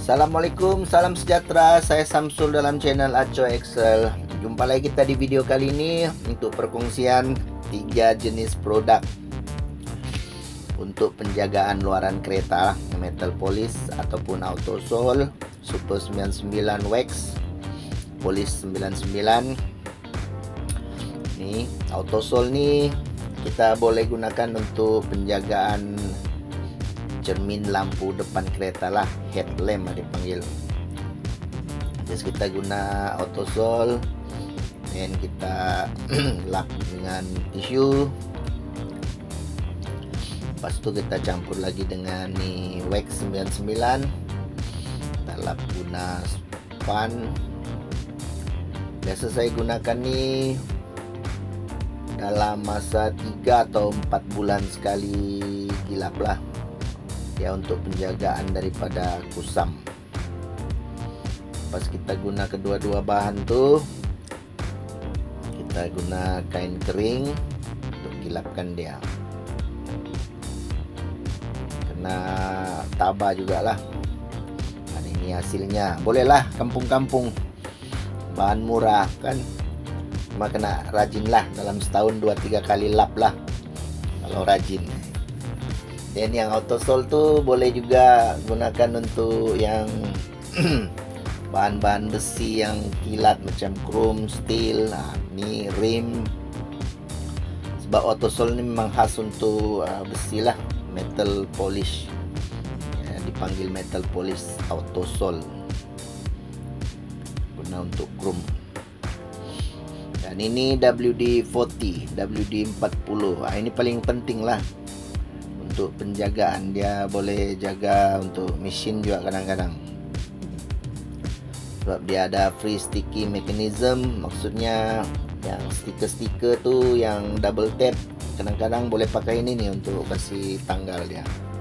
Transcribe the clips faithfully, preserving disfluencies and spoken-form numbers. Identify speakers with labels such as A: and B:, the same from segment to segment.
A: Assalamualaikum, salam sejahtera. Saya Samsul dalam channel Acoy Excel. Jumpa lagi kita di video kali ini untuk perkongsian tiga jenis produk untuk penjagaan luaran kereta, metal polish ataupun auto sol, super sembilan puluh sembilan wax, polish sembilan puluh sembilan. Nih, auto sol nih kita boleh gunakan untuk penjagaan cermin lampu depan kereta lah, headlamp dipanggil. Jadi kita guna auto sol dan kita lap dengan tisu. Lepas itu kita campur lagi dengan nih wax sembilan puluh sembilan. Kita lap guna span. Biasa saya gunakan nih dalam masa tiga atau empat bulan sekali gilap lah, ya, untuk penjagaan daripada kusam. Pas kita guna kedua-dua bahan tuh, kita guna kain kering untuk gilapkan dia. Kena tabah juga lah. Dan ini hasilnya. Bolehlah kampung-kampung, bahan murah kan, cuma kena rajin lah, dalam setahun dua tiga kali lap lah kalau rajin. Dan yang auto sol tuh boleh juga gunakan untuk yang bahan-bahan besi yang kilat macam chrome, steel. Nah, ini rim. Sebab auto sol ini memang khas untuk uh, besi lah, metal polish. Ya, dipanggil metal polish auto sol. Guna untuk chrome. Dan ini W D empat puluh, W D empat puluh. Nah, ini paling penting lah untuk penjagaan. Dia boleh jaga untuk mesin juga kadang-kadang, sebab dia ada free sticky mechanism. Maksudnya yang stiker-stiker tuh yang double tap, kadang-kadang boleh pakai ini nih untuk kasih tanggal dia.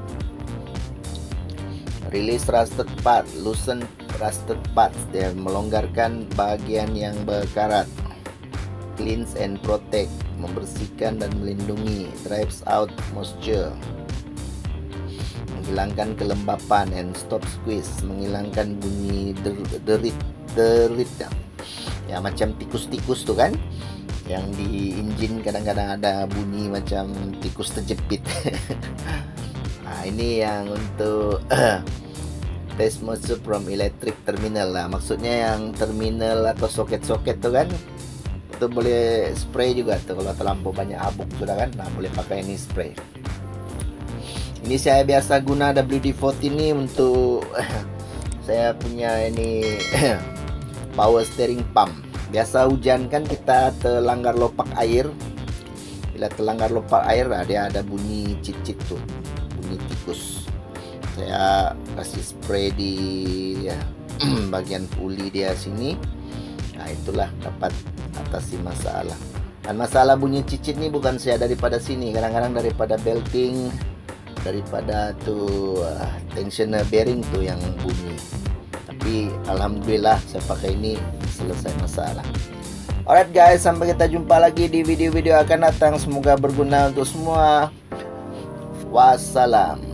A: Release rusted part, loosen rusted parts, dia melonggarkan bagian yang berkarat. Cleanse and protect, membersihkan dan melindungi. Drives out moisture, menghilangkan kelembapan. And stop squeeze, menghilangkan bunyi der, derit derit ya. Ya, macam tikus-tikus tuh kan, yang di engine kadang-kadang ada bunyi macam tikus terjepit. Nah, ini yang untuk test moisture from electric terminal lah. Maksudnya yang terminal atau soket-soket tuh kan, itu boleh spray juga tuh kalau terlampau banyak abuk sudah kan. Nah, boleh pakai ini spray. Ini saya biasa guna W D empat puluh ini untuk saya punya ini power steering pump. Biasa hujan kan kita terlanggar lopak air. Bila terlanggar lopak air, nah, dia ada bunyi cicit tuh, bunyi tikus. Saya kasih spray di ya, bagian puli dia sini. Nah, itulah dapat atasi masalah. Dan masalah bunyi cicit ini bukan saya daripada sini, kadang-kadang daripada belting, daripada tuh uh, tensioner bearing tuh yang bunyi. Tapi alhamdulillah saya pakai ini selesai masalah. Alright guys, sampai kita jumpa lagi di video-video akan datang. Semoga berguna untuk semua. Wassalam.